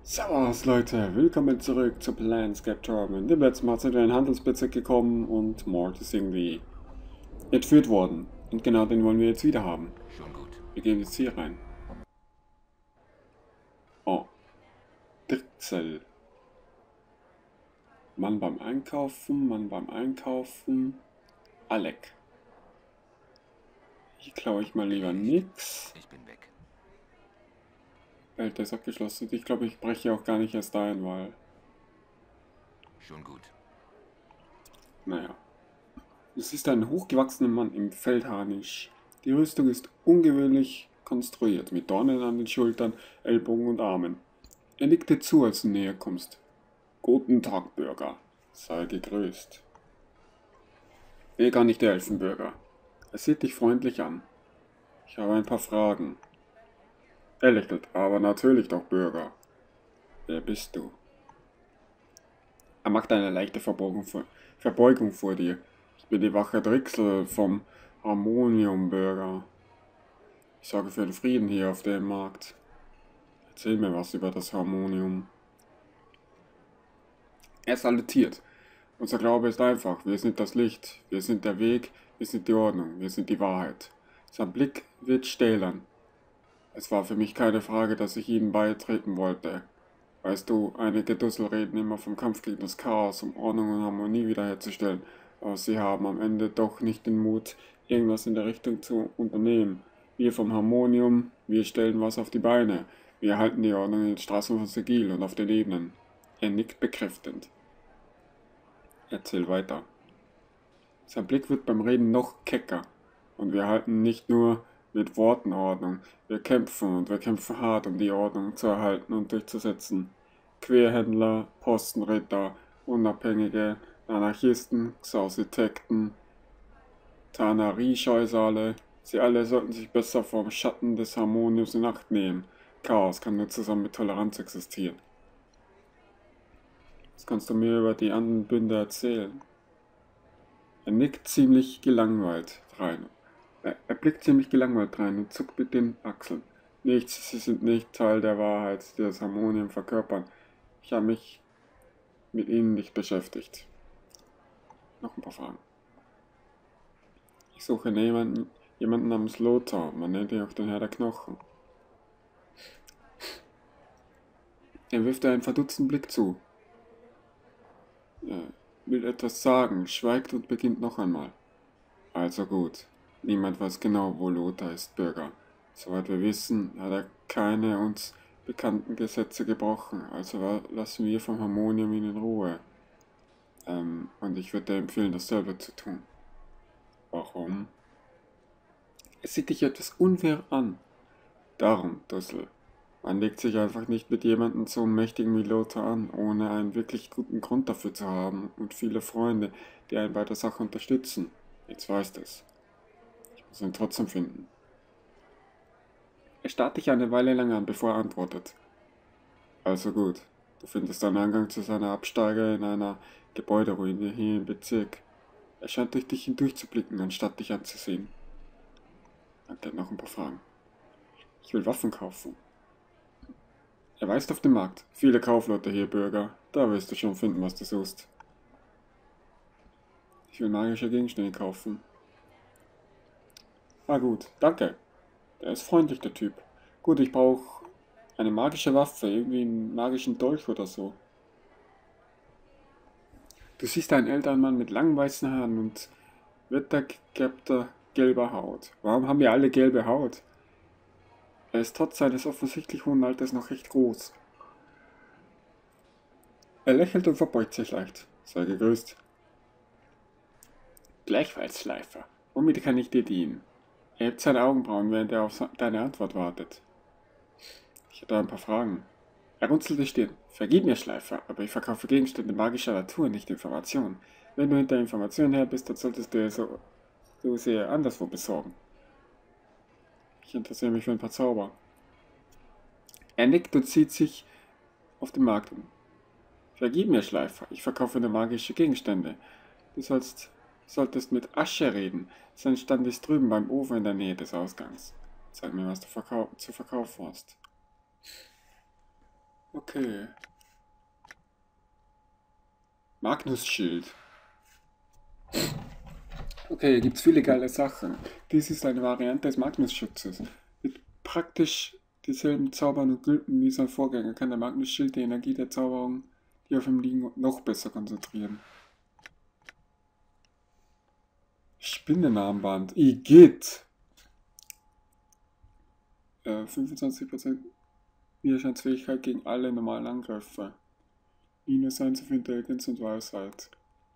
Servus Leute, willkommen zurück zu Planescape Torment. Im letzten Mal sind wir in den Handelsbezirk gekommen und Mort ist irgendwie entführt worden. Und genau den wollen wir jetzt wieder haben. Schon gut. Wir gehen jetzt hier rein. Oh, Dirzel. Mann beim Einkaufen, Mann beim Einkaufen. Alec. Hier klaue ich mal lieber nix. Ich bin weg. Welt ist abgeschlossen. Ich glaube, ich breche auch gar nicht erst ein, weil... Schon gut. Naja. Es ist ein hochgewachsener Mann im Feldharnisch. Die Rüstung ist ungewöhnlich konstruiert, mit Dornen an den Schultern, Ellbogen und Armen. Er nickt dir zu, als du näher kommst. Guten Tag, Bürger. Sei gegrüßt. Nee, gar nicht der Elfenbürger. Er sieht dich freundlich an. Ich habe ein paar Fragen. Er lächelt, aber natürlich doch, Bürger. Wer bist du? Er macht eine leichte Verbeugung vor dir. Ich bin die Wache Drixel vom Harmoniumbürger. Ich sorge für den Frieden hier auf dem Markt. Erzähl mir was über das Harmonium. Er salutiert. Unser Glaube ist einfach. Wir sind das Licht. Wir sind der Weg. Wir sind die Ordnung. Wir sind die Wahrheit. Sein Blick wird stählern. Es war für mich keine Frage, dass ich ihnen beitreten wollte. Weißt du, einige Dussel reden immer vom Kampf gegen das Chaos, um Ordnung und Harmonie wiederherzustellen, aber sie haben am Ende doch nicht den Mut, irgendwas in der Richtung zu unternehmen. Wir vom Harmonium, wir stellen was auf die Beine. Wir halten die Ordnung in den Straßen von Sigil und auf den Ebenen. Er nickt bekräftigend. Erzähl weiter. Sein Blick wird beim Reden noch kecker. Und wir halten nicht nur mit Worten Ordnung. Wir kämpfen und wir kämpfen hart, um die Ordnung zu erhalten und durchzusetzen. Querhändler, Postenritter, Unabhängige, Anarchisten, Xausitekten, Tanari-Scheusale, sie alle sollten sich besser vom Schatten des Harmoniums in Acht nehmen. Chaos kann nur zusammen mit Toleranz existieren. Was kannst du mir über die anderen Bünde erzählen? Er nickt ziemlich gelangweilt rein. Er blickt ziemlich gelangweilt rein und zuckt mit den Achseln. Nichts, sie sind nicht Teil der Wahrheit, die das Harmonium verkörpern. Ich habe mich mit ihnen nicht beschäftigt. Noch ein paar Fragen. Ich suche jemanden namens Lothar, man nennt ihn auch den Herr der Knochen. Er wirft einen verdutzten Blick zu. Er will etwas sagen, schweigt und beginnt noch einmal. Also gut. Niemand weiß genau, wo Lothar ist, Bürger. Soweit wir wissen, hat er keine uns bekannten Gesetze gebrochen, also lassen wir vom Harmonium ihn in Ruhe. Und ich würde dir empfehlen, dasselbe zu tun. Warum? Es sieht dich etwas unfair an. Darum, Dussel. Man legt sich einfach nicht mit jemandem so mächtigen wie Lothar an, ohne einen wirklich guten Grund dafür zu haben und viele Freunde, die einen bei der Sache unterstützen. Jetzt weißt es. Ich muss ihn trotzdem finden. Er starrt dich eine Weile lang an, bevor er antwortet. Also gut, du findest einen Eingang zu seiner Absteige in einer Gebäuderuine hier im Bezirk. Er scheint durch dich hindurchzublicken, anstatt dich anzusehen. Danke, noch ein paar Fragen. Ich will Waffen kaufen. Er weist auf den Markt. Viele Kaufleute hier, Bürger. Da wirst du schon finden, was du suchst. Ich will magische Gegenstände kaufen. Ah gut, danke. Der ist freundlich, der Typ. Gut, ich brauche eine magische Waffe, irgendwie einen magischen Dolch oder so. Du siehst einen älteren Mann mit langen weißen Haaren und wettergegerbter gelber Haut. Warum haben wir alle gelbe Haut? Er ist trotz seines offensichtlich hohen Alters noch recht groß. Er lächelt und verbeugt sich leicht. Sei gegrüßt. Gleichfalls, Schleifer. Womit kann ich dir dienen? Er hebt seine Augenbrauen, während er auf deine Antwort wartet. Ich hätte ein paar Fragen. Er runzelt die Stirn. Vergib mir, Schleifer, aber ich verkaufe Gegenstände magischer Natur, nicht Informationen. Wenn du hinter Informationen her bist, dann solltest du sie anderswo besorgen. Ich interessiere mich für ein paar Zauber. Er nickt und zieht sich auf den Markt um. Vergib mir, Schleifer, ich verkaufe nur magische Gegenstände. Du solltest mit Asche reden. Sein Stand ist drüben beim Ofen in der Nähe des Ausgangs. Sag mir, was du zu verkaufen hast. Okay. Magnusschild. Okay, hier gibt es viele geile Sachen. Dies ist eine Variante des Magnusschutzes. Mit praktisch dieselben Zaubern und Gülten wie sein Vorgänger kann der Magnusschild die Energie der Zauberung, die auf ihm liegen, noch besser konzentrieren. Spinnenarmband. Igitt! 25% Widerstandsfähigkeit gegen alle normalen Angriffe. -1 auf Intelligenz und Weisheit.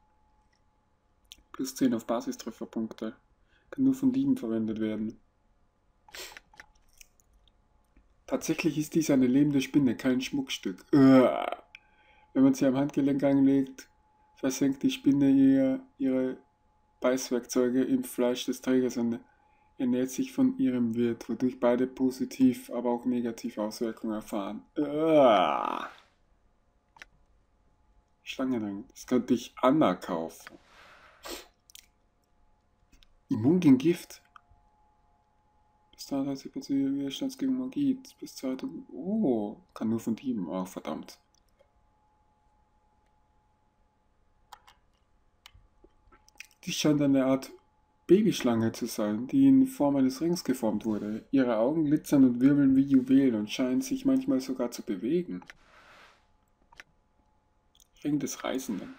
+10 auf Basistrefferpunkte. Kann nur von Dieben verwendet werden. Tatsächlich ist dies eine lebende Spinne, kein Schmuckstück. Wenn man sie am Handgelenk anlegt, versenkt die Spinne ihre Beißwerkzeuge im Fleisch des Trägers und ernährt sich von ihrem Wirt, wodurch beide positiv, aber auch negative Auswirkungen erfahren. Schlangenring, das könnte ich Anna kaufen. Immun gegen Gift. Bis dahin hat sie plötzlich Widerstands gegen Magie. Bis 2000. Oh, kann nur von Dieben. Oh, verdammt. Dies scheint eine Art Babyschlange zu sein, die in Form eines Rings geformt wurde. Ihre Augen glitzern und wirbeln wie Juwelen und scheinen sich manchmal sogar zu bewegen. Ring des Reisenden.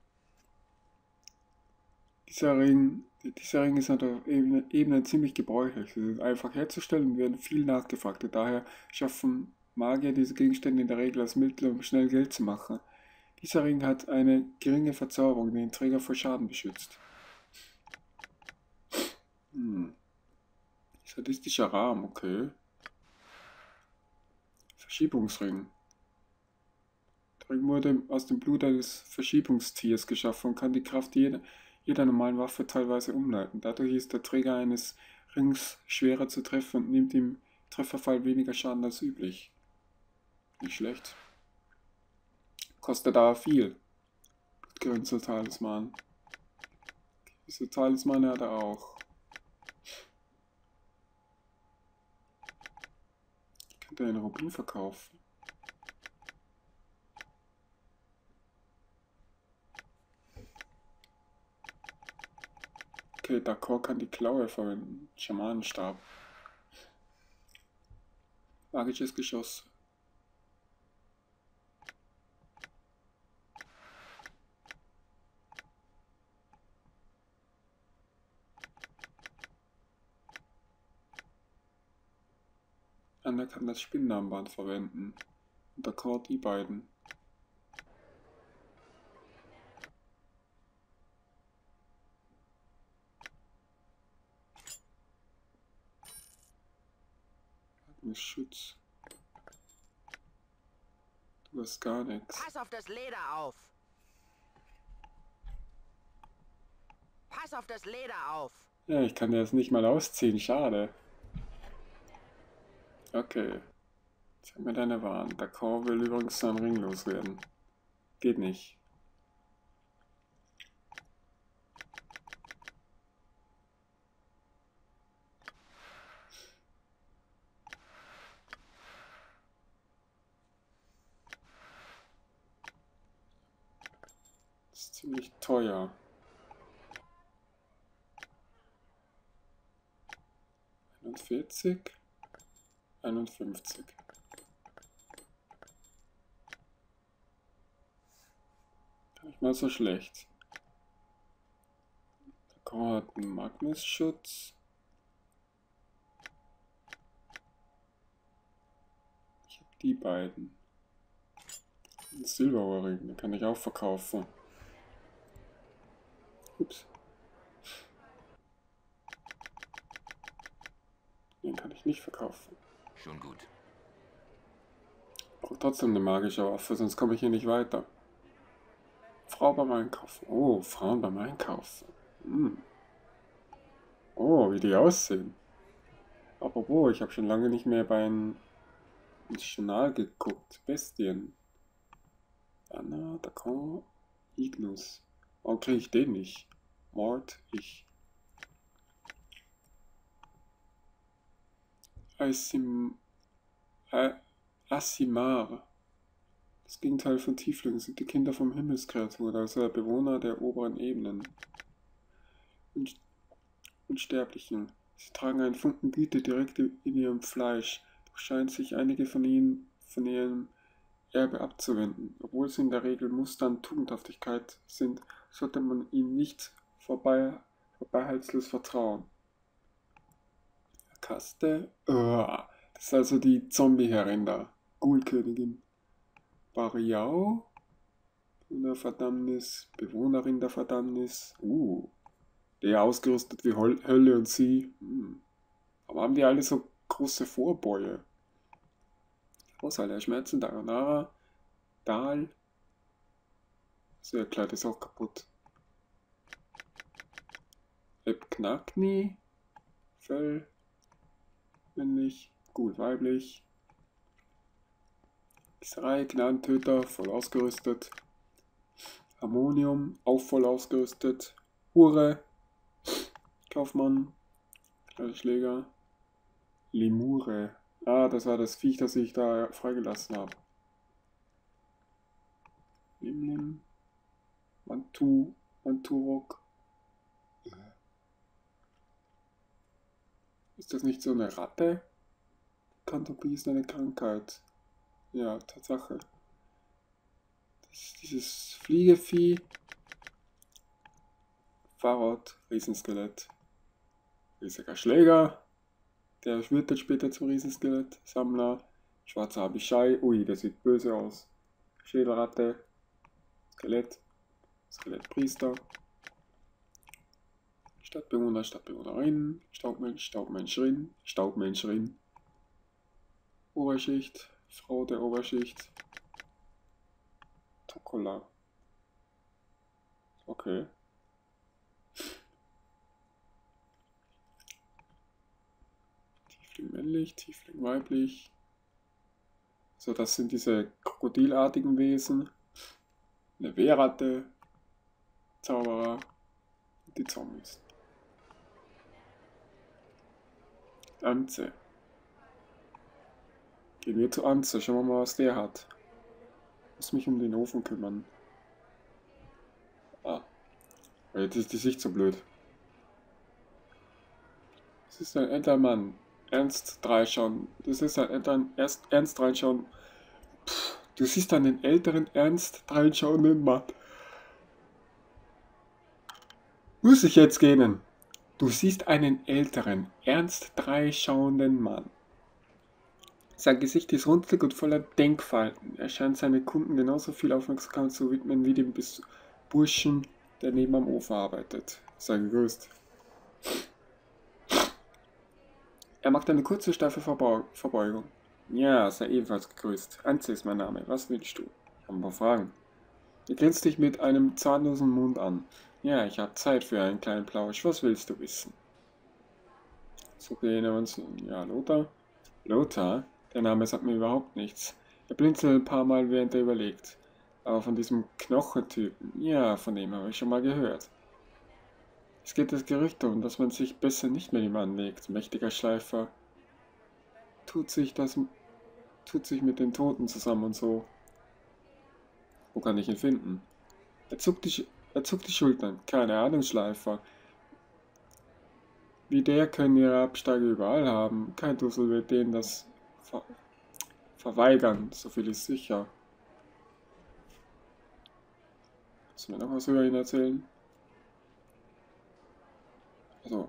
Dieser Ring ist auf der Ebene ziemlich gebräuchlich. Sie sind einfach herzustellen und werden viel nachgefragt. Daher schaffen Magier diese Gegenstände in der Regel als Mittel, um schnell Geld zu machen. Dieser Ring hat eine geringe Verzauberung, die den Träger vor Schaden beschützt. Sadistischer Rahmen, okay. Verschiebungsring. Der Ring wurde aus dem Blut eines Verschiebungstiers geschaffen und kann die Kraft jeder normalen Waffe teilweise umleiten. Dadurch ist der Träger eines Rings schwerer zu treffen und nimmt im Trefferfall weniger Schaden als üblich. Nicht schlecht. Kostet aber viel. Blutgerinnsel Talisman. Diese Talismane hat er auch. Könnte er einen Rubin verkaufen. Okay, D'accord kann die Klaue verwenden. Schamanenstab. Magisches Geschoss. Anna kann das Spinnenarmband verwenden. Und D'accord die beiden. Schutz. Du hast gar nichts. Pass auf das Leder auf! Pass auf das Leder auf! Ja, ich kann das nicht mal ausziehen, schade. Okay. Zeig mir deine Waren. D'accord will übrigens seinen Ring loswerden. Geht nicht. Das ist ziemlich teuer. 41, 51. Gar nicht mal so schlecht. D'accord hat einen Magnusschutz. Ich habe die beiden. Ein Silberohrring, den kann ich auch verkaufen. Ups. Den kann ich nicht verkaufen. Schon gut. Ich brauche trotzdem eine magische Waffe, sonst komme ich hier nicht weiter. Frau beim Einkaufen. Oh, Frauen beim Einkaufen. Oh, wie die aussehen. Apropos, ich habe schon lange nicht mehr ins Journal geguckt. Bestien. Anna, D'accord, Ignus. Warum kriege ich den nicht? Mord, ich. Asimar. Das Gegenteil von Tieflingen sind die Kinder vom Himmelskreaturen, also der Bewohner der oberen Ebenen. Unsterblichen. Sie tragen einen Funken Güte direkt in ihrem Fleisch, doch scheint sich einige von ihnen von ihrem Erbe abzuwenden. Obwohl sie in der Regel Muster an Tugendhaftigkeit sind, sollte man ihnen nicht vorbeihaltslos vertrauen. Kaste? Das ist also die Zombie-Herrin da. Ghoul-Königin. Bariau? Bewohnerin der Verdammnis. Der ausgerüstet wie Hölle und sie. Aber haben die alle so große Vorbäue? Außer der Schmerzen, Daranara, Dahl. So, ihr Kleid ist auch kaputt. Ebknakni. Fell. Männlich. Gut, weiblich. Xerei, Gnadentöter, voll ausgerüstet. Harmonium, auch voll ausgerüstet. Hure. Kaufmann. Schläger. Lemure. Das war das Viech, das ich da freigelassen habe. Limlim. Manturok. Ist das nicht so eine Ratte? Kantopie ist eine Krankheit. Ja, Tatsache. Dieses Fliegevieh. Farod, Riesenskelett. Riesiger Schläger. Der wird dann später zum Riesenskelett. Sammler. Schwarzer Abishai. Ui, der sieht böse aus. Schädelratte. Skelett. Skelettpriester. Stadtbewohner, Stadtbewohnerin. Staubmenscherin. Oberschicht. Frau der Oberschicht. Tokola. Okay. Tiefling männlich, Tiefling weiblich. So, das sind diese krokodilartigen Wesen. Eine Wehrratte. Zauberer. Und die Zombies. Anze. Gehen wir zu Anze. Schauen wir mal, was der hat. Muss mich um den Ofen kümmern. Jetzt ist die Sicht so blöd. Das ist ein älterer Mann. Ernst reinschauen. Das ist ein älterer Ernst reinschauen. Du siehst einen älteren Ernst reinschauenden Mann. Muss ich jetzt gehen? Du siehst einen älteren, ernst dreischauenden Mann. Sein Gesicht ist runzlig und voller Denkfalten. Er scheint seine Kunden genauso viel Aufmerksamkeit zu widmen wie dem Burschen, der neben am Ofen arbeitet. Sei gegrüßt. Er macht eine kurze, steife Verbeugung. Ja, sei ebenfalls gegrüßt. Anze ist mein Name. Was willst du? Ich habe ein paar Fragen. Er grinst dich mit einem zahnlosen Mund an. Ja, ich habe Zeit für einen kleinen Plausch. Was willst du wissen? So gehen wir uns. Ja, Lothar? Lothar? Der Name sagt mir überhaupt nichts. Er blinzelt ein paar Mal, während er überlegt. Aber von diesem Knochentypen, ja, von dem habe ich schon mal gehört. Es geht das Gerücht um, dass man sich besser nicht mit ihm anlegt. Mächtiger Schleifer tut sich mit den Toten zusammen und so. Wo kann ich ihn finden? Er zuckt die Schultern. Keine Ahnung, Schleifer. Wie der können ihre Absteige überall haben. Kein Dussel wird denen das verweigern. So viel ist sicher. Kannst du mir noch was über ihn erzählen? Also.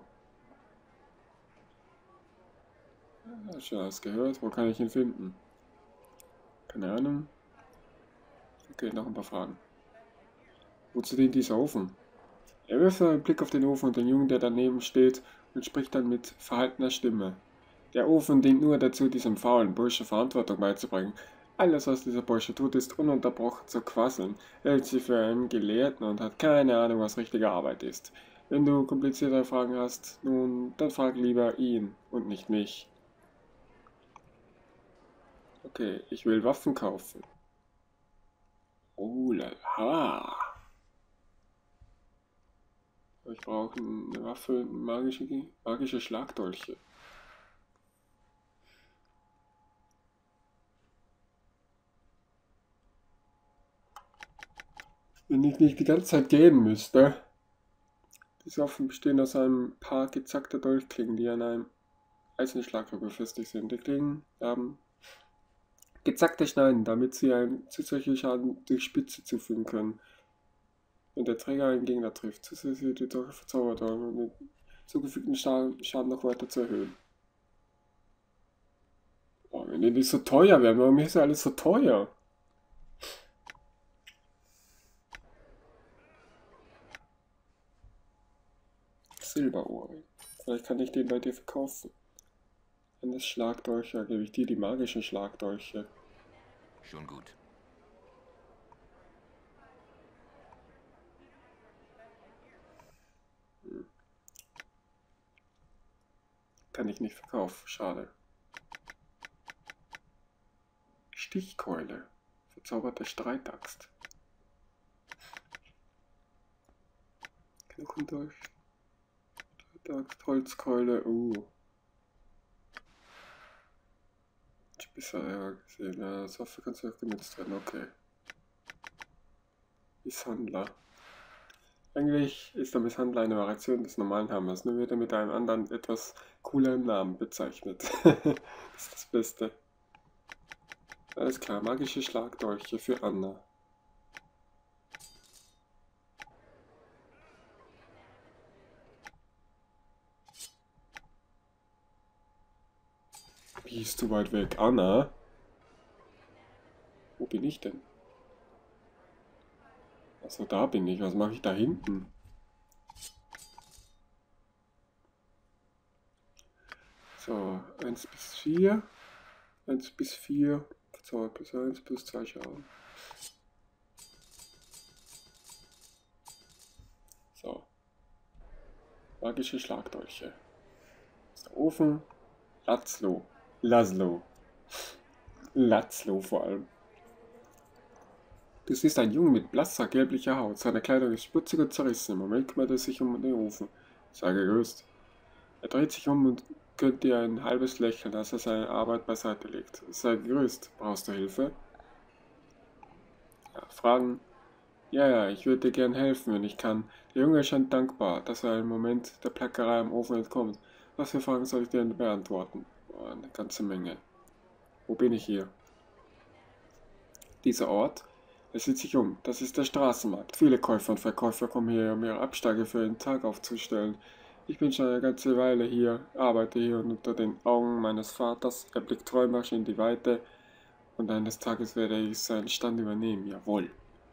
Ja, schon alles gehört. Wo kann ich ihn finden? Keine Ahnung. Okay, noch ein paar Fragen. Wozu dient dieser Ofen? Er wirft einen Blick auf den Ofen und den Jungen, der daneben steht, und spricht dann mit verhaltener Stimme. Der Ofen dient nur dazu, diesem faulen Bursche Verantwortung beizubringen. Alles, was dieser Bursche tut, ist ununterbrochen zu quasseln. Er hält sich für einen Gelehrten und hat keine Ahnung, was richtige Arbeit ist. Wenn du kompliziertere Fragen hast, nun, dann frag lieber ihn und nicht mich. Okay, ich will Waffen kaufen. Oh lala. Ich brauche eine Waffe, magische Schlagdolche. Wenn ich nicht die ganze Zeit gehen müsste. Diese Waffen bestehen aus einem paar gezackter Dolchklingen, die an einem Eisenschlagrohr befestigt sind. Die Klingen haben gezackte Schneiden, damit sie einen zusätzlichen Schaden durch Spitze zufügen können. Wenn der Träger einen Gegner trifft, zusätzlich die Dolche verzaubert, um den zugefügten Schaden noch weiter zu erhöhen. Oh, wenn die nicht so teuer wären, warum ist ja alles so teuer? Silberohrring. Vielleicht kann ich den bei dir verkaufen. Eines Schlagdolche, gebe ich dir die magischen Schlagdolche. Schon gut. Kann ich nicht verkaufen, schade. Stichkeule. Verzauberte Streitaxt. Knochendolch. Streitaxt, Holzkeule, Bisher gesehen. Das Waffe kann auch genutzt werden, okay. Misshandler. Eigentlich ist der Misshandler eine Variation des normalen Hammers, nur wird er mit einem anderen, etwas cooleren Namen bezeichnet. Das ist das Beste. Alles klar, magische Schlagdolche für Anna. Wie ist du weit weg? Anna? Wo bin ich denn? Achso, da bin ich. Was mache ich da hinten? So, 1 bis 4. 1 bis 4. Verzaubert plus 1 plus 2 Schaden. So. Magische Schlagdolche. Das ist der Ofen. Laszlo. Laszlo vor allem. Du siehst einen Jungen mit blasser, gelblicher Haut. Seine Kleidung ist schmutzig und zerrissen. Im Moment kümmert er sich um den Ofen. Sei gegrüßt. Er dreht sich um und gönnt dir ein halbes Lächeln, als er seine Arbeit beiseite legt. Sei gegrüßt. Brauchst du Hilfe? Ja, Fragen? Ja, ich würde dir gern helfen, wenn ich kann. Der Junge scheint dankbar, dass er einen Moment der Plackerei am Ofen entkommt. Was für Fragen soll ich dir denn beantworten? Oh, eine ganze Menge. Wo bin ich hier? Dieser Ort? Er sieht sich um. Das ist der Straßenmarkt. Viele Käufer und Verkäufer kommen hier, um ihre Absteige für den Tag aufzustellen. Ich bin schon eine ganze Weile hier, arbeite hier und unter den Augen meines Vaters. Er blickt träumerisch in die Weite und eines Tages werde ich seinen Stand übernehmen. Jawohl.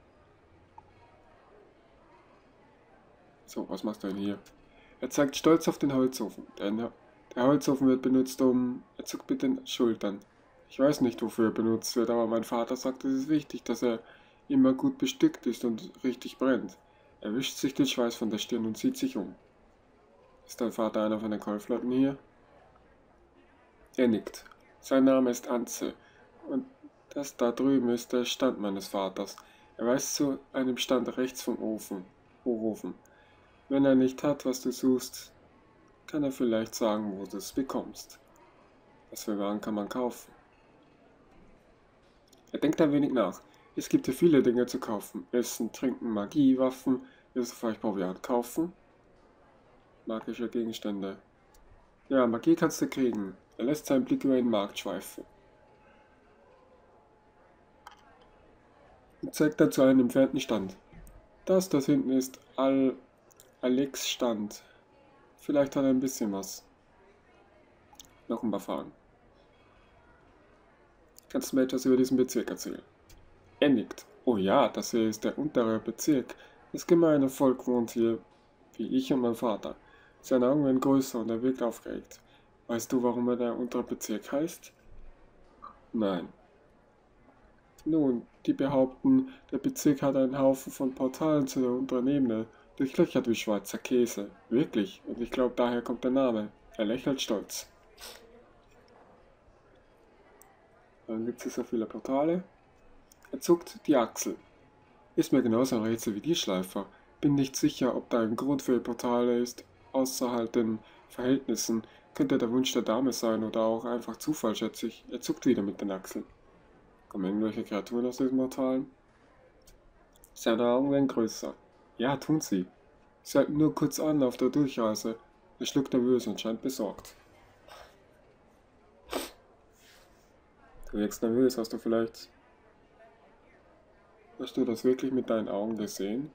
So, was machst du denn hier? Er zeigt stolz auf den Holzofen. Der Holzofen wird benutzt, Er zuckt mit den Schultern. Ich weiß nicht, wofür er benutzt wird, aber mein Vater sagt, es ist wichtig, dass er immer gut bestückt ist und richtig brennt. Er wischt sich den Schweiß von der Stirn und sieht sich um. Ist dein Vater einer von den Kaufleuten hier? Er nickt. Sein Name ist Anze. Und das da drüben ist der Stand meines Vaters. Er weist zu einem Stand rechts vom Hochofen. Wenn er nicht hat, was du suchst, kann er vielleicht sagen, wo du es bekommst. Was für Waren kann man kaufen? Er denkt ein wenig nach. Es gibt hier viele Dinge zu kaufen. Essen, Trinken, Magie, Waffen. Willst du vielleicht Proviant kaufen? Magische Gegenstände. Ja, Magie kannst du kriegen. Er lässt seinen Blick über den Markt schweifen. Und zeigt dann zu einem entfernten Stand. Das hinten ist Alex Stand. Vielleicht hat er ein bisschen was. Noch ein paar Fragen. Kannst du mir etwas über diesen Bezirk erzählen? Er nickt. Oh ja, das hier ist der untere Bezirk. Das gemeine Volk wohnt hier, wie ich und mein Vater. Seine Augen werden größer und er wirkt aufgeregt. Weißt du, warum er der untere Bezirk heißt? Nein. Nun, die behaupten, der Bezirk hat einen Haufen von Portalen zu der unteren Ebene, durchlöchert wie schwarzer Käse. Wirklich, und ich glaube, daher kommt der Name. Er lächelt stolz. Dann gibt es so viele Portale. Er zuckt die Achsel. Ist mir genauso ein Rätsel wie die Schleifer. Bin nicht sicher, ob da ein Grund für die Portale ist. Außerhalb den Verhältnissen könnte der Wunsch der Dame sein oder auch einfach Zufall, schätze ich. Er zuckt wieder mit den Achseln. Kommen irgendwelche Kreaturen aus diesen Portalen? Seine Augen werden größer. Ja, tun sie. Sie halten nur kurz an auf der Durchreise. Er schluckt nervös und scheint besorgt. Du wirkst nervös, hast du das wirklich mit deinen Augen gesehen?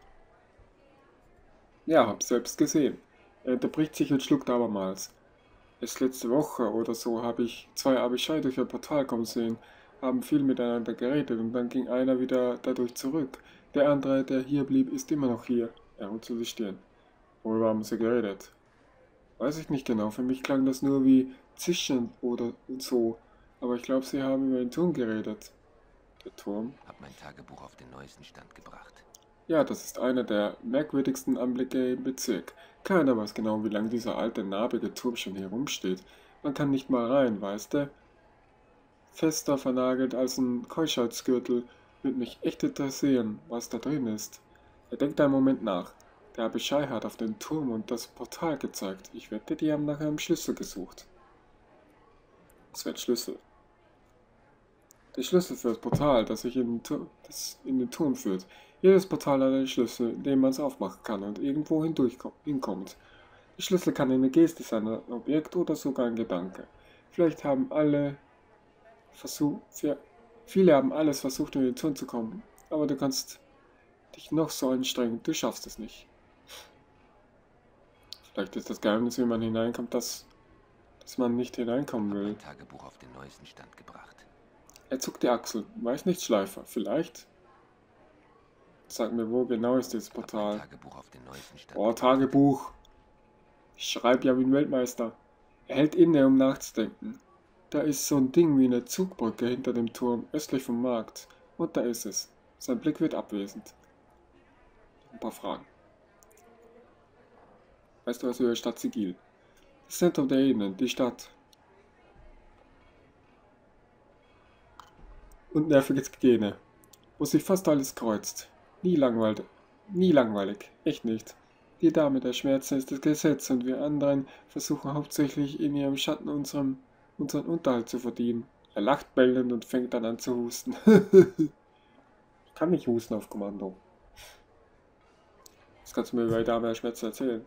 Ja, hab's selbst gesehen. Er unterbricht sich und schluckt abermals. Erst letzte Woche oder so habe ich zwei Abishai durch ein Portal kommen sehen, haben viel miteinander geredet und dann ging einer wieder dadurch zurück. Der andere, der hier blieb, ist immer noch hier. Er runzelt die Stirn. Worüber haben sie geredet? Weiß ich nicht genau, für mich klang das nur wie Zischen oder so, aber ich glaube, sie haben über den Turm geredet. Der Turm? Hab mein Tagebuch auf den neuesten Stand gebracht. Ja, das ist einer der merkwürdigsten Anblicke im Bezirk. Keiner weiß genau, wie lange dieser alte, narbige Turm schon hier rumsteht. Man kann nicht mal rein, weißt du? Fester vernagelt als ein Keuschheitsgürtel, wird mich echt interessieren, was da drin ist. Er denkt einen Moment nach. Der Abishai hat auf den Turm und das Portal gezeigt. Ich wette, die haben nach einem Schlüssel gesucht. Was für ein Schlüssel? Der Schlüssel für das Portal, das in den Turm führt. Jedes Portal hat einen Schlüssel, den man es aufmachen kann und irgendwo hinkommt. Der Schlüssel kann eine Geste sein, ein Objekt oder sogar ein Gedanke. Vielleicht haben viele haben alles versucht, in den Turm zu kommen, aber du kannst dich noch so anstrengen, du schaffst es nicht. Vielleicht ist das Geheimnis, wie man hineinkommt, dass man nicht hineinkommen Hab will. mein Tagebuch auf den neuesten Stand gebracht. Er zuckt die Achseln. Weiß nicht, Schleifer. Vielleicht? Sag mir, wo genau ist dieses Hab mein Portal? Tagebuch auf den neuesten Stand Oh, gebracht. Tagebuch. Ich schreibe ja wie ein Weltmeister. Er hält inne, um nachzudenken. Da ist so ein Ding wie eine Zugbrücke hinter dem Turm, östlich vom Markt. Und da ist es. Sein Blick wird abwesend. Ein paar Fragen. Weißt du was über Stadt Sigil? Das Zentrum der Ebenen, die Stadt. Und nervige Gene, wo sich fast alles kreuzt. Nie langweilig, echt nicht. Die Dame der Schmerzen ist das Gesetz und wir anderen versuchen hauptsächlich in ihrem Schatten unseren Unterhalt zu verdienen. Er lacht bellend und fängt dann an zu husten. Ich kann nicht husten auf Kommando. Was kannst du mir über die Dame der Schmerzen erzählen?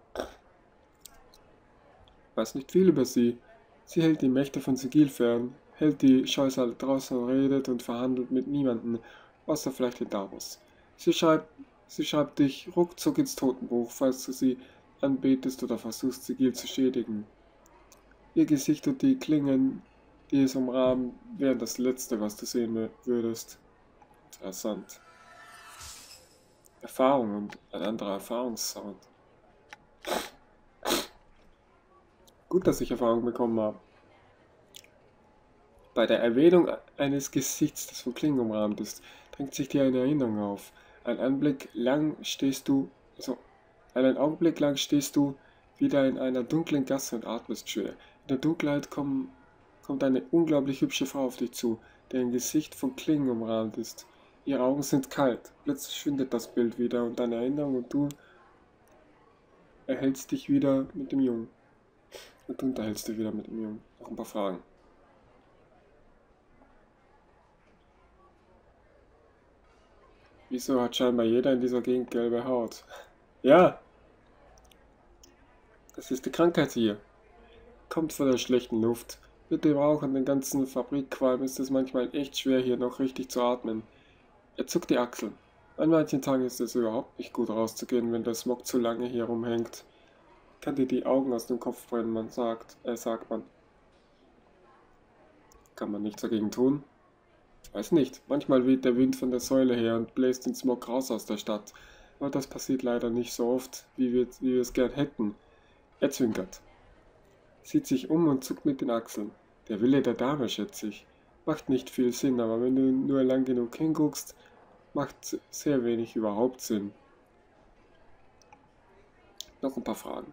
Ich weiß nicht viel über sie. Sie hält die Mächte von Sigil fern, hält die Scheusal draußen und redet und verhandelt mit niemandem, außer vielleicht den Davos. Sie schreibt dich ruckzuck ins Totenbuch, falls du sie anbetest oder versuchst, Sigil zu schädigen. Ihr Gesicht und die Klingen, die es umrahmen, wären das Letzte, was du sehen würdest. Interessant. Erfahrung und ein anderer Erfahrungssound. Gut, dass ich Erfahrung bekommen habe. Bei der Erwähnung eines Gesichts, das von Klingen umrahmt ist, drängt sich dir eine Erinnerung auf. Einen Augenblick lang stehst du wieder in einer dunklen Gasse und atmest schwer. In der Dunkelheit kommt eine unglaublich hübsche Frau auf dich zu, deren Gesicht von Klingen umrahmt ist. Ihre Augen sind kalt. Plötzlich schwindet das Bild wieder und deine Erinnerung und du erhältst dich wieder mit dem Jungen. Und du unterhältst dich wieder mit dem Jungen. Noch ein paar Fragen. Wieso hat scheinbar jeder in dieser Gegend gelbe Haut? Ja, das ist die Krankheit hier. Kommt von der schlechten Luft. Mit dem Rauch und den ganzen Fabrikqualm ist es manchmal echt schwer, hier noch richtig zu atmen. Er zuckt die Achseln. An manchen Tagen ist es überhaupt nicht gut rauszugehen, wenn der Smog zu lange hier rumhängt. Kann dir die Augen aus dem Kopf brennen, sagt man. Kann man nichts dagegen tun? Weiß nicht. Manchmal weht der Wind von der Säule her und bläst den Smog raus aus der Stadt. Aber das passiert leider nicht so oft, wie wir es gern hätten. Er zwinkert. Sieht sich um und zuckt mit den Achseln. Der Wille der Dame, schätze ich. Macht nicht viel Sinn, aber wenn du nur lang genug hinguckst, macht sehr wenig überhaupt Sinn. Noch ein paar Fragen.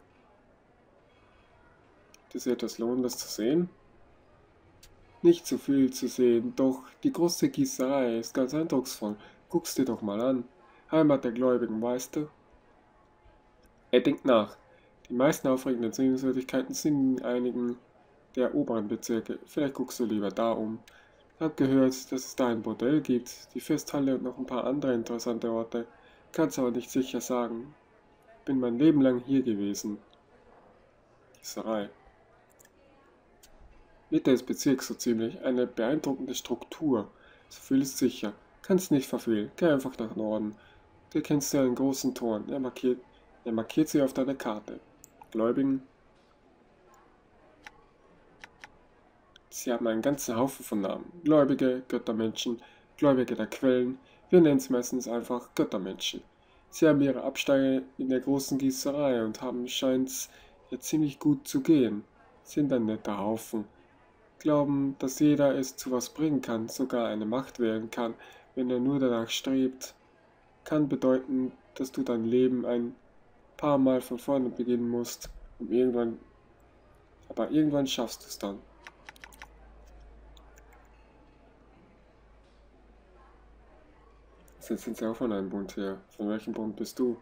Wird es etwas lohnen, das zu sehen? Nicht so viel zu sehen, doch die große Gießerei ist ganz eindrucksvoll. Guck's dir doch mal an. Heimat der Gläubigen, weißt du? Er denkt nach. Die meisten aufregenden Sehenswürdigkeiten sind in einigen der oberen Bezirke. Vielleicht guckst du lieber da um. Ich habe gehört, dass es da ein Bordell gibt, die Festhalle und noch ein paar andere interessante Orte. Kann's aber nicht sicher sagen. Bin mein Leben lang hier gewesen. Gießerei. Mitte des Bezirks so ziemlich. Eine beeindruckende Struktur. So viel ist sicher. Kannst nicht verfehlen. Geh einfach nach Norden. Du kennst ja einen großen Turm. Er markiert sie auf deiner Karte. Gläubigen. Sie haben einen ganzen Haufen von Namen. Gläubige, Göttermenschen, Gläubige der Quellen. Wir nennen sie meistens einfach Göttermenschen. Sie haben ihre Absteige in der großen Gießerei und scheint's ja ziemlich gut zu gehen. Sind ein netter Haufen. Glauben, dass jeder es zu was bringen kann, sogar eine Macht wählen kann, wenn er nur danach strebt. Kann bedeuten, dass du dein Leben ein paar Mal von vorne beginnen musst, aber irgendwann schaffst du es dann. Jetzt sind sie auch von einem Bund her. Von welchem Bund bist du?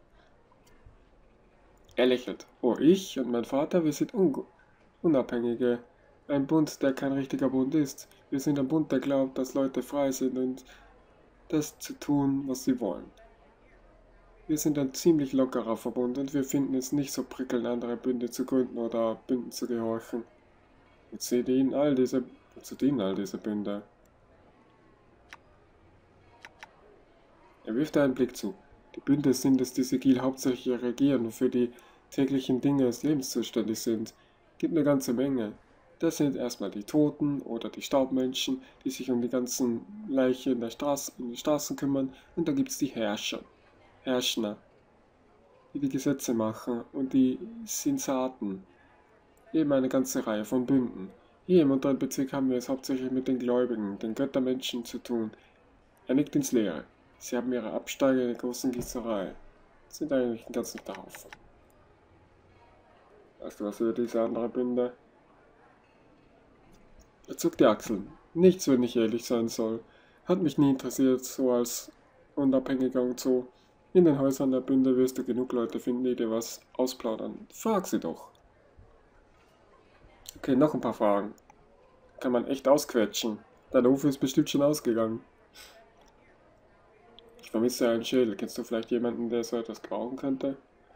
Er lächelt. Oh, ich und mein Vater, wir sind Unabhängige. Ein Bund, der kein richtiger Bund ist. Wir sind ein Bund, der glaubt, dass Leute frei sind und das zu tun, was sie wollen. Wir sind ein ziemlich lockerer Verbund und wir finden es nicht so prickelnd, andere Bünde zu gründen oder Bünden zu gehorchen. Wozu dienen all diese Bünde? Er wirft einen Blick zu. Die Bünde sind es, die Sigil hauptsächlich regieren und für die täglichen Dinge des Lebens zuständig sind. Gibt eine ganze Menge. Das sind erstmal die Toten oder die Staubmenschen, die sich um die ganzen Leichen in den Straßen kümmern. Und dann gibt es die Herrscher, die die Gesetze machen, und die Sinsaten. Eben eine ganze Reihe von Bünden. Hier im unteren Bezirk haben wir es hauptsächlich mit den Gläubigen, den Göttermenschen zu tun. Er nickt ins Leere. Sie haben ihre Absteige in der großen Gießerei. Sind eigentlich ein ganz netter Haufen. Weißt du was über diese andere Bünde? Er zuckt die Achseln. Nichts, wenn ich ehrlich sein soll. Hat mich nie interessiert, so als Unabhängiger und so. In den Häusern der Bünde wirst du genug Leute finden, die dir was ausplaudern. Frag sie doch. Okay, noch ein paar Fragen. Kann man echt ausquetschen. Dein Ofen ist bestimmt schon ausgegangen. Ich vermisse einen Schädel. Kennst du vielleicht jemanden, der so etwas gebrauchen könnte?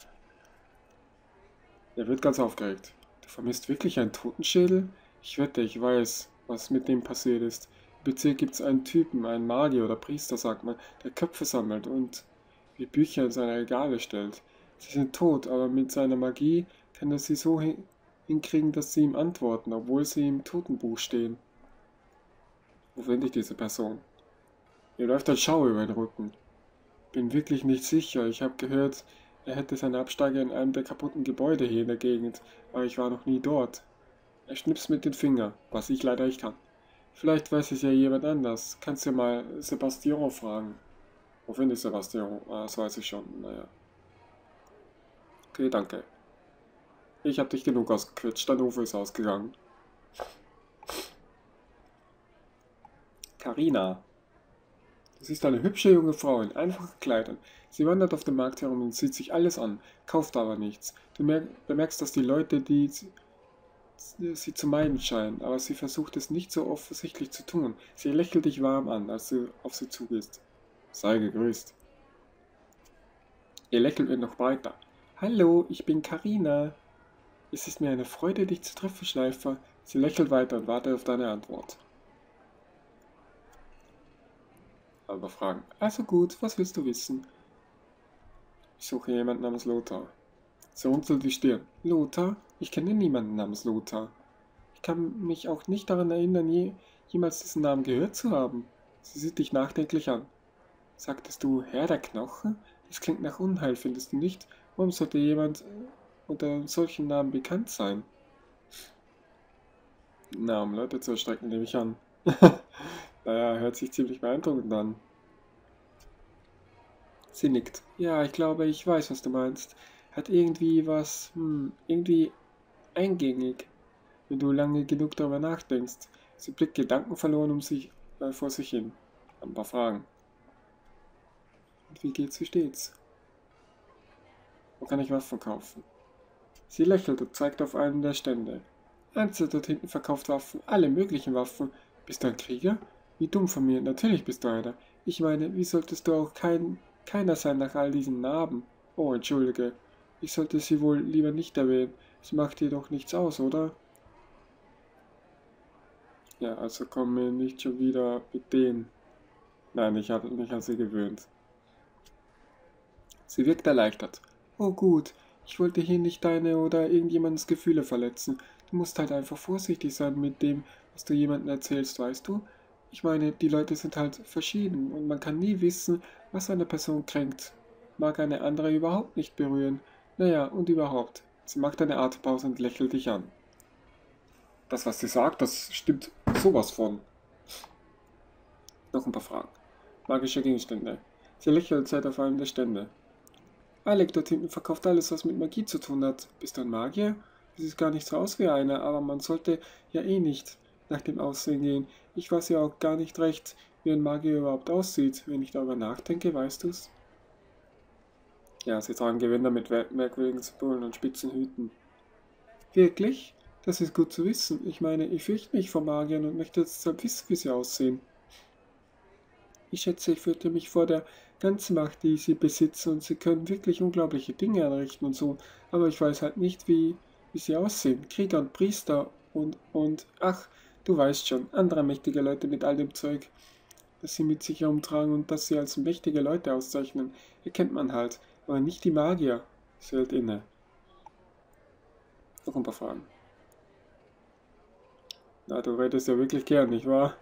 Er wird ganz aufgeregt. Du vermisst wirklich einen Totenschädel? Ich wette, ich weiß, was mit dem passiert ist. Im Bezirk gibt es einen Typen, einen Magier oder Priester, sagt man, der Köpfe sammelt und wie Bücher in seine Regale stellt. Sie sind tot, aber mit seiner Magie kann er sie so hinkriegen, dass sie ihm antworten, obwohl sie im Totenbuch stehen. Wo finde ich diese Person? Mir läuft ein Schauer über den Rücken. Bin wirklich nicht sicher. Ich habe gehört, er hätte seine Absteige in einem der kaputten Gebäude hier in der Gegend, aber ich war noch nie dort. Er schnipst mit den Fingern, was ich leider nicht kann. Vielleicht weiß es ja jemand anders. Kannst du ja mal Sebastian fragen. Wo finde ich Sebastian? Ah, das weiß ich schon. Naja. Okay, danke. Ich habe dich genug ausgequetscht. Dein Ofen ist ausgegangen. Carina. Sie ist eine hübsche junge Frau in einfachen Kleidern. Sie wandert auf dem Markt herum und sieht sich alles an, kauft aber nichts. Du bemerkst, dass die Leute, die sie zu meiden scheinen, aber sie versucht es nicht so offensichtlich zu tun. Sie lächelt dich warm an, als du auf sie zugehst. Sei gegrüßt. Ihr Lächeln wird noch breiter. Hallo, ich bin Carina. Es ist mir eine Freude, dich zu treffen, Schleifer. Sie lächelt weiter und wartet auf deine Antwort. Aber fragen. Also gut, was willst du wissen? Ich suche jemanden namens Lothar. Sie runzelt die Stirn. Lothar? Ich kenne niemanden namens Lothar. Ich kann mich auch nicht daran erinnern, jemals diesen Namen gehört zu haben. Sie sieht dich nachdenklich an. Sagtest du Herr der Knochen? Das klingt nach Unheil, findest du nicht? Warum sollte jemand unter einem solchen Namen bekannt sein? Na, um Leute zu erschrecken, nehme ich an. Naja, hört sich ziemlich beeindruckend an. Sie nickt. Ja, ich glaube, ich weiß, was du meinst. Hat irgendwie was, irgendwie eingängig, wenn du lange genug darüber nachdenkst. Sie blickt gedankenverloren vor sich hin. Ein paar Fragen. Und wie geht's, wie steht's? Wo kann ich Waffen kaufen? Sie lächelt und zeigt auf einen der Stände. Eins dort hinten verkauft Waffen, alle möglichen Waffen. Bist du ein Krieger? Wie dumm von mir. Natürlich bist du einer. Ich meine, wie solltest du auch keiner sein nach all diesen Narben? Oh, entschuldige. Ich sollte sie wohl lieber nicht erwähnen. Es macht dir doch nichts aus, oder? Ja, also komm mir nicht schon wieder mit denen. Nein, ich habe mich an sie gewöhnt. Sie wirkt erleichtert. Oh gut, ich wollte hier nicht deine oder irgendjemandes Gefühle verletzen. Du musst halt einfach vorsichtig sein mit dem, was du jemandem erzählst, weißt du? Ich meine, die Leute sind halt verschieden und man kann nie wissen, was eine Person kränkt. Mag eine andere überhaupt nicht berühren. Naja, und überhaupt. Sie macht eine Atempause und lächelt dich an. Das, was sie sagt, das stimmt sowas von. Noch ein paar Fragen. Magische Gegenstände. Sie lächelt seit auf einem der Stände. Alec dort hinten verkauft alles, was mit Magie zu tun hat. Bist du ein Magier? Du siehst gar nicht so aus wie einer, aber man sollte ja eh nicht nach dem Aussehen gehen. Ich weiß ja auch gar nicht recht, wie ein Magier überhaupt aussieht. Wenn ich darüber nachdenke, weißt du's? Ja, sie tragen Gewänder mit merkwürdigen Symbolen und spitzen Hüten. Wirklich? Das ist gut zu wissen. Ich meine, ich fürchte mich vor Magiern und möchte deshalb wissen, wie sie aussehen. Ich schätze, ich fürchte mich vor der ganzen Macht, die sie besitzen, und sie können wirklich unglaubliche Dinge anrichten und so, aber ich weiß halt nicht, wie sie aussehen. Krieger und Priester ach, du weißt schon, andere mächtige Leute mit all dem Zeug, das sie mit sich herumtragen und das sie als mächtige Leute auszeichnen, erkennt man halt, aber nicht die Magier. Sie hält inne. Noch ein paar Fragen. Na, du redest ja wirklich gern, nicht wahr?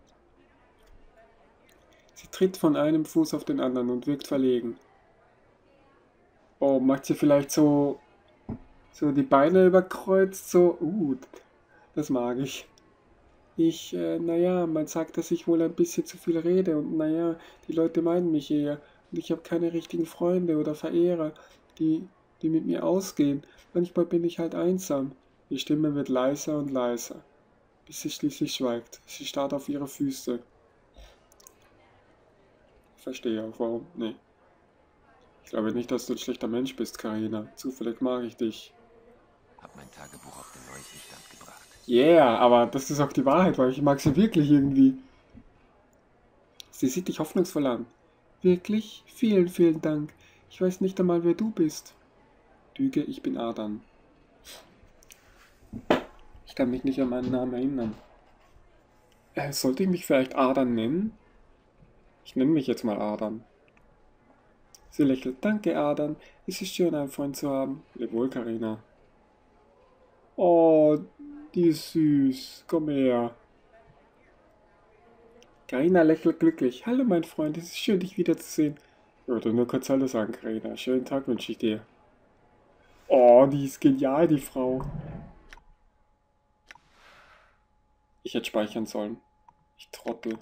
Sie tritt von einem Fuß auf den anderen und wirkt verlegen. Oh, macht sie vielleicht so die Beine überkreuzt, so, das mag ich. Naja, man sagt, dass ich wohl ein bisschen zu viel rede und naja, die Leute meinen mich eher und ich habe keine richtigen Freunde oder Verehrer, die mit mir ausgehen. Manchmal bin ich halt einsam. Die Stimme wird leiser und leiser, bis sie schließlich schweigt. Sie starrt auf ihre Füße. Ich verstehe auch warum. Nee. Ich glaube nicht, dass du ein schlechter Mensch bist, Karina. Zufällig mag ich dich. Hab mein Tagebuch auf den neuesten Stand gebracht. Yeah, aber das ist auch die Wahrheit, weil ich mag sie wirklich irgendwie. Sie sieht dich hoffnungsvoll an. Wirklich? Vielen, vielen Dank. Ich weiß nicht einmal, wer du bist. Lüge, ich bin Adan. Ich kann mich nicht an meinen Namen erinnern. Sollte ich mich vielleicht Adan nennen? Ich nenne mich jetzt mal Adan. Sie lächelt. Danke, Adan. Es ist schön, einen Freund zu haben. Leb wohl, Karina. Oh, die ist süß. Komm her. Karina lächelt glücklich. Hallo, mein Freund. Es ist schön, dich wiederzusehen. Ich würde nur kurz Hallo sagen, Karina. Schönen Tag wünsche ich dir. Oh, die ist genial, die Frau. Ich hätte speichern sollen. Ich Trottel.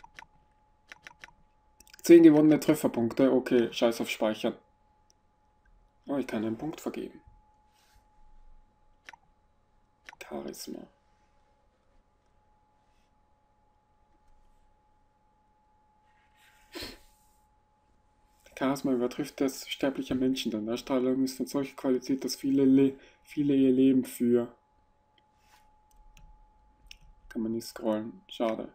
10 gewonnene Trefferpunkte. Okay, scheiß auf Speichern. Oh, ich kann einen Punkt vergeben. Charisma. Charisma übertrifft das sterblicher Menschen, denn Ausstrahlung ist von solcher Qualität, dass viele ihr Leben für. Kann man nicht scrollen. Schade.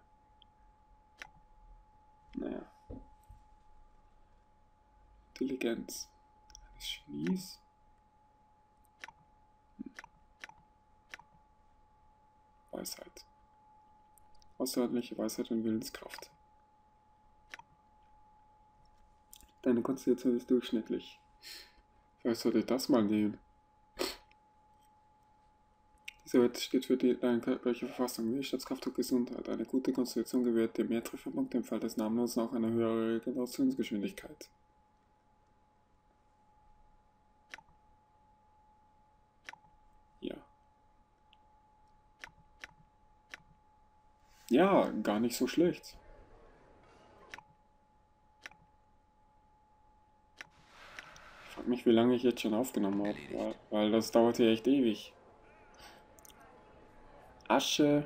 Naja. Intelligenz. Eines Genies. Weisheit. Außerordentliche Weisheit und Willenskraft. Deine Konstitution ist durchschnittlich. Vielleicht sollte ich das mal nehmen. Diese Werte steht für deine körperliche Verfassung, Widerstandskraft und Gesundheit. Eine gute Konstitution gewährt dir mehr Trefferpunkte, im Fall des Namenlosen auch eine höhere Regenerationsgeschwindigkeit. Ja. Ja, gar nicht so schlecht. Ich frage mich, wie lange ich jetzt schon aufgenommen habe, weil das dauert ja echt ewig. Asche.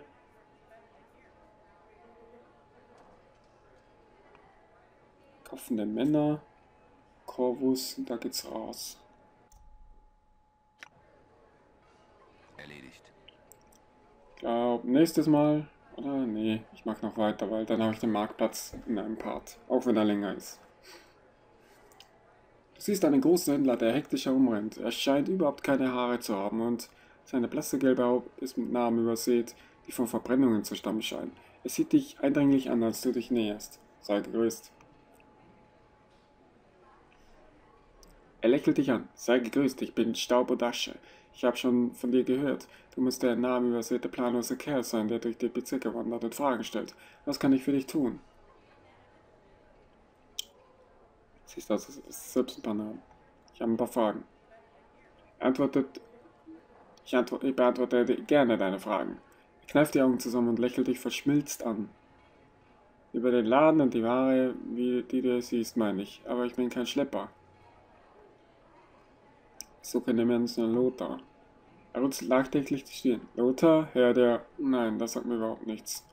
Kaufende Männer. Corvus, da geht's raus. Erledigt. Glaub, nächstes Mal Oder? Nee, ich mach noch weiter, weil dann habe ich den Marktplatz in einem Part. Auch wenn er länger ist. Du siehst einen Großhändler, der hektisch herumrennt. Er scheint überhaupt keine Haare zu haben und seine blasse gelbe Haut ist mit Narben übersät, die von Verbrennungen zu stammen scheinen. Er sieht dich eindringlich an, als du dich näherst. Sei gegrüßt. Er lächelt dich an. Sei gegrüßt, ich bin Staub und Asche. Ich habe schon von dir gehört. Du musst der namenübersäte, planlose Kerl sein, der durch die Bezirke wandert und Fragen stellt. Was kann ich für dich tun? Siehst du, das ist selbst ein paar Namen. Ich habe ein paar Fragen. Antwortet ich beantworte gerne deine Fragen. Er kneift die Augen zusammen und lächelt dich verschmilzt an. Über den Laden und die Ware, wie die du siehst, meine ich. Aber ich bin kein Schlepper. Ich suche den Menschen Lothar. Er runzelt nachdenklich die Stirn. Lothar? Herr der... Nein, das sagt mir überhaupt nichts.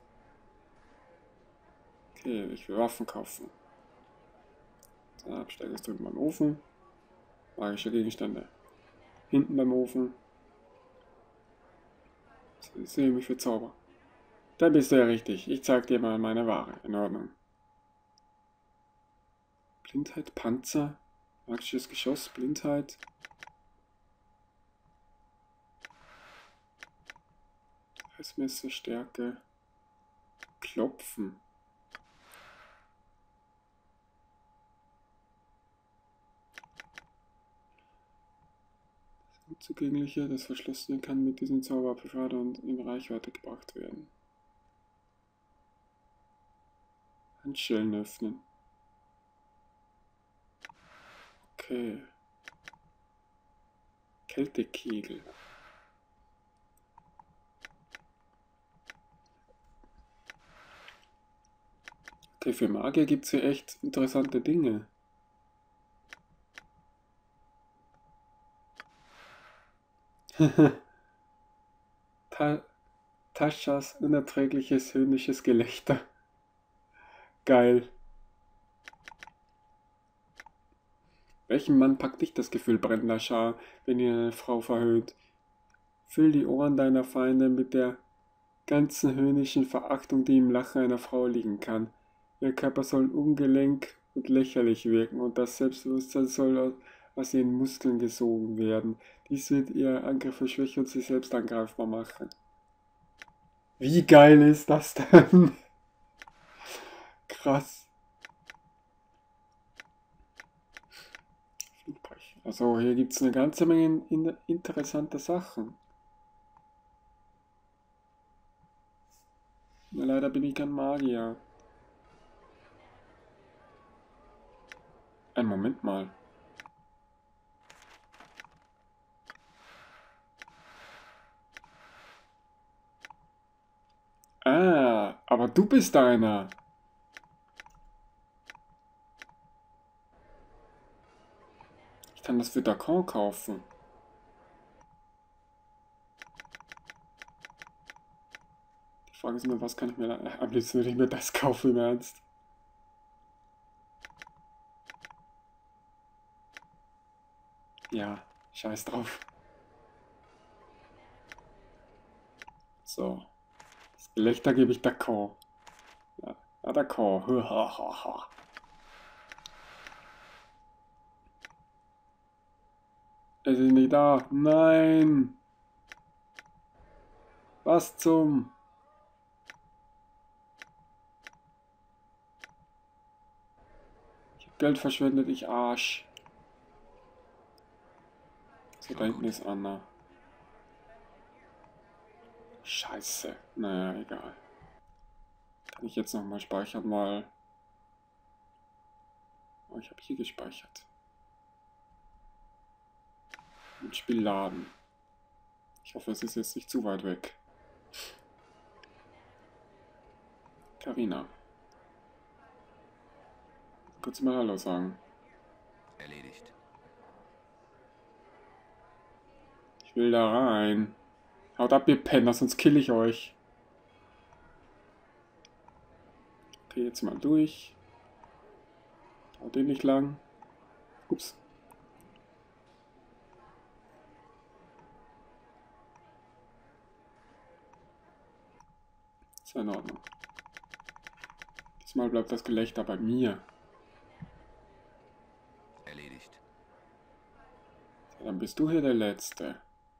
Okay, ich will Waffen kaufen. Der Absteiger ist drüben beim Ofen. Magische Gegenstände. Hinten beim Ofen. Ich sehe mich für Zauber. Dann bist du ja richtig. Ich zeig dir mal meine Ware. In Ordnung. Blindheit, Panzer, magisches Geschoss, Blindheit. Eismesser, Stärke. Klopfen. Das Unzugängliche, das Verschlossene kann mit diesem Zauber befördert und in Reichweite gebracht werden. Handschellen öffnen. Okay. Kältekegel. Okay, für Magier gibt es hier echt interessante Dinge. Ta Taschas unerträgliches höhnisches Gelächter. Geil. Welchen Mann packt nicht das Gefühl brennender Schar, wenn ihn eine Frau verhöhnt? Füll die Ohren deiner Feinde mit der ganzen höhnischen Verachtung, die im Lachen einer Frau liegen kann. Ihr Körper soll ungelenk und lächerlich wirken und das Selbstbewusstsein soll aus ihren Muskeln gesogen werden. Dies wird ihr Angriffe schwächen und sie selbst angreifbar machen. Wie geil ist das denn? Krass. Also hier gibt es eine ganze Menge interessante Sachen. Ja, leider bin ich kein Magier. Einen Moment mal. Ah, aber du bist einer. Ich kann das für Dakon kaufen. Die Frage ist nur, was kann ich mir da... Am liebsten würde ich mir das kaufen, im Ernst. Ja, scheiß drauf. So. Das Gelächter gebe ich Dakon. Ja, ja Dakon. Es ist nicht da. Nein. Was zum... Ich hab Geld verschwendet, ich Arsch. So, da hinten ist Anna. Scheiße. Naja, egal. Kann ich jetzt nochmal speichern, weil... Oh, ich habe hier gespeichert. Und Spiel laden. Ich hoffe, es ist jetzt nicht zu weit weg. Carina. Kurz mal Hallo sagen. Erledigt. Ich will da rein. Haut ab, ihr Penner, sonst kill ich euch. Okay, jetzt mal durch. Haut den nicht lang. Ups. Ist in Ordnung. Diesmal bleibt das Gelächter bei mir. Erledigt. Dann bist du hier der Letzte.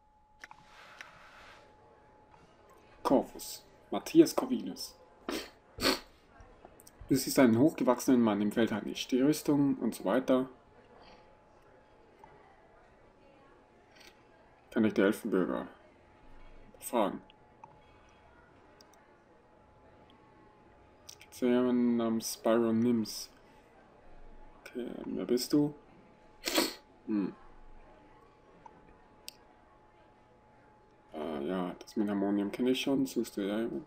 Corvus. Matthias Corvinus. Du siehst einen hochgewachsenen Mann im Feld, nicht die Rüstung und so weiter. Kann ich der Elfenbürger fragen? Gibt's ja jemanden namens Byron Nims? Okay, wer bist du? Ja, das mit Harmonium kenne ich schon. Suchst du ja jemanden?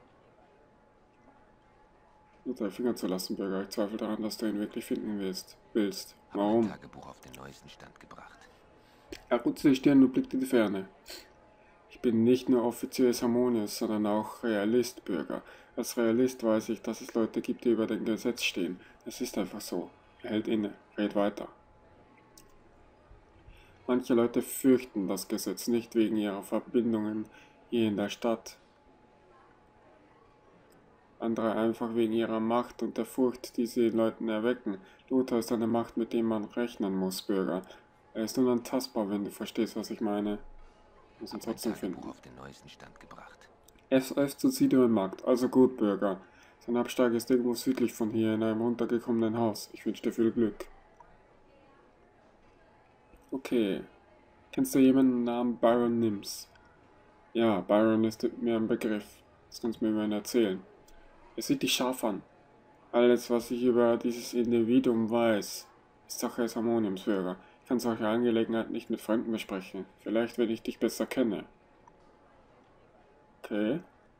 Nur 3 Finger zu lassen, Bürger. Ich zweifle daran, dass du ihn wirklich finden willst. Hab mein Warum? Tagebuch auf den neuesten Stand gebracht. Er runzelte die Stirn und blickte in die Ferne. Ich bin nicht nur offizielles Harmonius, sondern auch Realist, Bürger. Als Realist weiß ich, dass es Leute gibt, die über dem Gesetz stehen. Es ist einfach so. Er hält inne, red weiter. Manche Leute fürchten das Gesetz nicht wegen ihrer Verbindungen hier in der Stadt. Andere einfach wegen ihrer Macht und der Furcht, die sie den Leuten erwecken. Luther ist eine Macht, mit der man rechnen muss, Bürger. Er ist unantastbar, wenn du verstehst, was ich meine. Muss ihn Hab mein trotzdem Tagebuch finden. auf den neuesten Stand gebracht. SF zu Sido im Markt. Also gut, Bürger. Sein Absteig ist irgendwo südlich von hier in einem runtergekommenen Haus. Ich wünsche dir viel Glück. Okay. Kennst du jemanden namens Byron Nims? Ja, Byron ist mir ein Begriff. Das kannst du mir über ihn erzählen. Er sieht dich scharf an. Alles, was ich über dieses Individuum weiß, ist Sache des Harmoniums, Bürger. Ich kann solche Angelegenheiten nicht mit Fremden besprechen. Vielleicht, wenn ich dich besser kenne. Okay.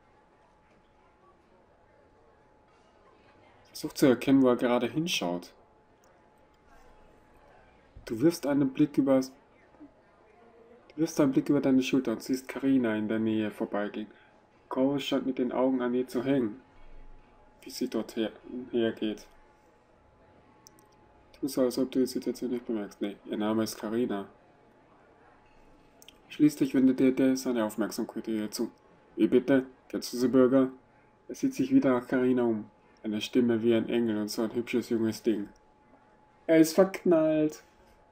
Versuch zu erkennen, wo er gerade hinschaut. Du wirfst einen Blick über deine Schulter und siehst Karina in der Nähe vorbeigehen. Corvus scheint mit den Augen an ihr zu hängen, wie sie dort hergeht. Tu so, als ob du die Situation nicht bemerkst. Nee, ihr Name ist Karina. Schließlich wendet er seine Aufmerksamkeit ihr zu. Wie bitte? Kennst du sie, Bürger? Er sieht sich wieder nach Karina um. Eine Stimme wie ein Engel und so ein hübsches junges Ding. Er ist verknallt.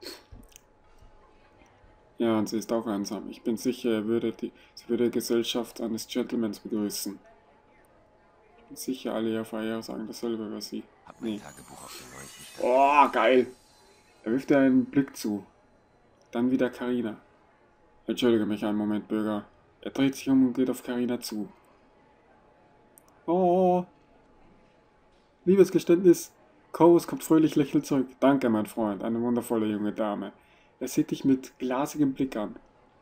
Ja, und sie ist auch einsam. Ich bin sicher, sie würde die Gesellschaft eines Gentlemans begrüßen. Ich bin sicher, alle ihre Verehrer sagen dasselbe über sie. Hab mein Nee. Tagebuch auf den neuesten Stand. Oh, geil! Er wirft ihr einen Blick zu. Dann wieder Karina. Entschuldige mich einen Moment, Bürger. Er dreht sich um und geht auf Karina zu. Oh! Liebesgeständnis. Corvus kommt fröhlich lächelnd zurück. Danke, mein Freund, eine wundervolle junge Dame. Er sieht dich mit glasigem Blick an.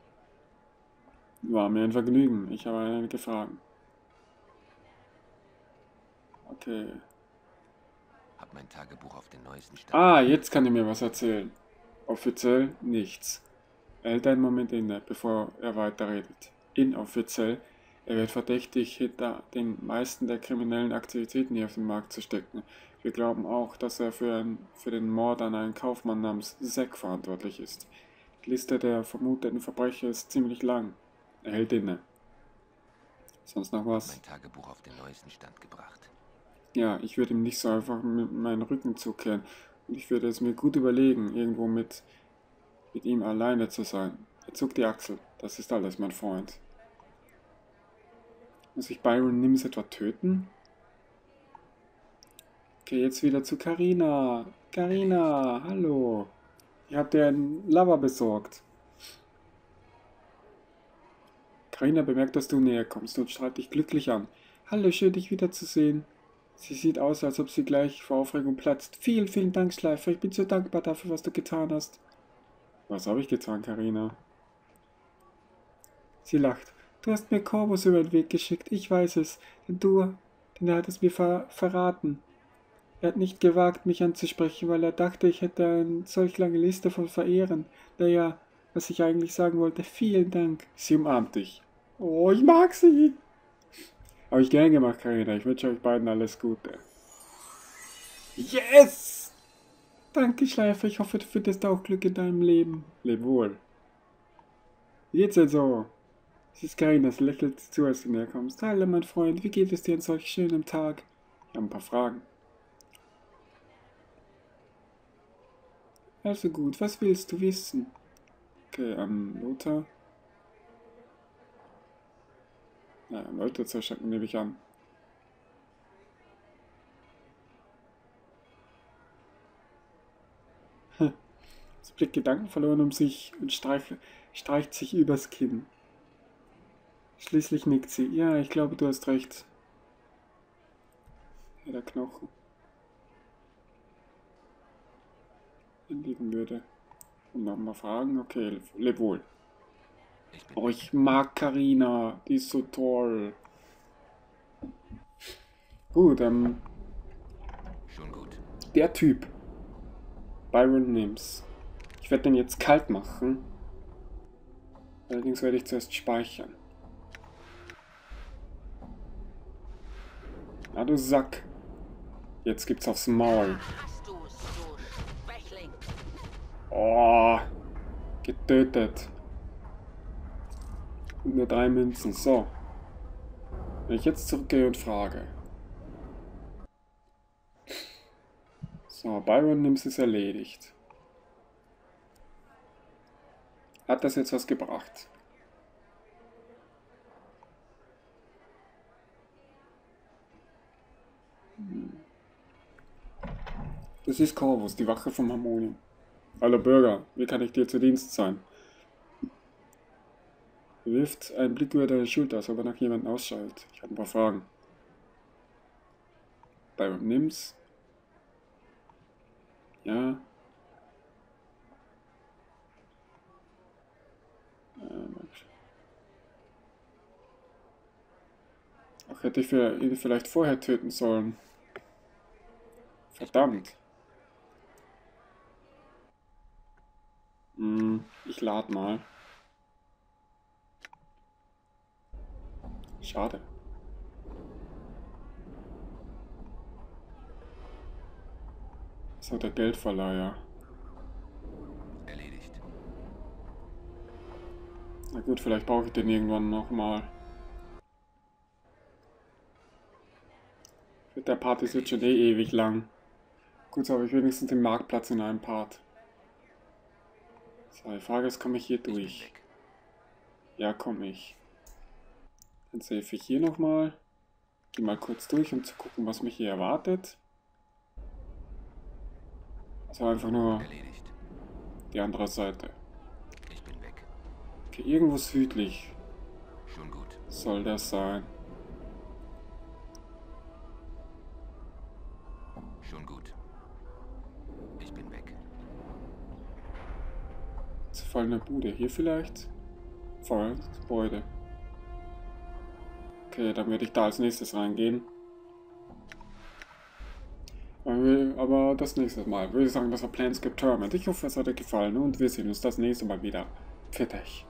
War mir ein Vergnügen. Ich habe einige Fragen. Okay. Hab mein Tagebuch auf den neuesten Stand. Ah, jetzt kann er mir was erzählen. Offiziell nichts. Er hält einen Moment inne, bevor er weiterredet. Inoffiziell, er wird verdächtig, hinter den meisten der kriminellen Aktivitäten hier auf dem Markt zu stecken. Wir glauben auch, dass er für den Mord an einen Kaufmann namens Zack verantwortlich ist. Die Liste der vermuteten Verbrecher ist ziemlich lang. Er hält inne. Sonst noch was? Mein Tagebuch auf den neuesten Stand gebracht. Ja, ich würde ihm nicht so einfach mit meinen Rücken zukehren. Und ich würde es mir gut überlegen, irgendwo mit ihm alleine zu sein. Er zuckt die Achsel. Das ist alles, mein Freund. Muss ich Byron Nims etwa töten? Okay, jetzt wieder zu Karina. Karina, hallo. Ich hab dir einen Lover besorgt. Karina bemerkt, dass du näher kommst und strahlt dich glücklich an. Hallo, schön dich wiederzusehen. Sie sieht aus, als ob sie gleich vor Aufregung platzt. Vielen, vielen Dank, Schleifer. Ich bin so dankbar dafür, was du getan hast. Was habe ich getan, Karina? Sie lacht. Du hast mir Corvus über den Weg geschickt. Ich weiß es. Denn er hat es mir verraten. Er hat nicht gewagt, mich anzusprechen, weil er dachte, ich hätte eine solch lange Liste von Verehrern. Naja, was ich eigentlich sagen wollte. Vielen Dank. Sie umarmt dich. Oh, ich mag sie. Habe ich gern gemacht, Karina. Ich wünsche euch beiden alles Gute. Yes! Danke, Schleifer. Ich hoffe, du findest auch Glück in deinem Leben. Leb wohl. Wie geht's denn so? Es ist Karina, sie lächelt zu, als du näher kommst. Hallo, mein Freund, wie geht es dir an solch schönem Tag? Ich habe ein paar Fragen. Also gut, was willst du wissen? Okay, Lothar. Ja, Leute zerschrecken, nehme ich an. Es blickt Gedanken verloren um sich und streicht sich übers Kinn. Schließlich nickt sie. Ja, ich glaube, du hast recht. Ja, der Knochen. Liegen würde. Und nochmal fragen. Okay, leb wohl. Oh, ich mag Karina. Die ist so toll. Gut, Schon gut. der Typ. Byron Nims. Ich werde den jetzt kalt machen. Allerdings werde ich zuerst speichern. Na du Sack. Jetzt gibt's aufs Maul. Hast du's, du Schwächling? Oh. Getötet. Und nur 3 Münzen. So. Wenn ich jetzt zurückgehe und frage. So, Byron Nims ist erledigt. Hat das jetzt was gebracht? Das ist Corvus, die Wache vom Harmonium. Hallo Bürger, wie kann ich dir zu Dienst sein? Er wirft einen Blick über deine Schulter, als ob er nach jemandem ausschaut. Ich habe ein paar Fragen. Byron Nims. Ja. Ach, hätte ich ihn vielleicht vorher töten sollen. Verdammt. Ich lade mal. Schade. So, der Geldverleiher. Erledigt. Na gut, vielleicht brauche ich den irgendwann nochmal. Der Part ist jetzt schon ewig lang. Gut, so habe ich wenigstens den Marktplatz in einem Part. So, die Frage ist, komme ich hier durch? Ja, komme ich. Dann save ich hier nochmal. Gehe mal kurz durch, um zu gucken, was mich hier erwartet. Also einfach nur Erledigt. die andere Seite. Ich bin weg. Okay, irgendwo südlich Schon gut. soll das sein. Schon gut. Ich bin weg. Zerfallene Bude. Hier vielleicht? Volles Gebäude. Okay, dann werde ich da als nächstes reingehen. Aber das nächste Mal würde ich sagen, das war Planescape Torment. Ich hoffe, es hat euch gefallen und wir sehen uns das nächste Mal wieder. Pfiat euch.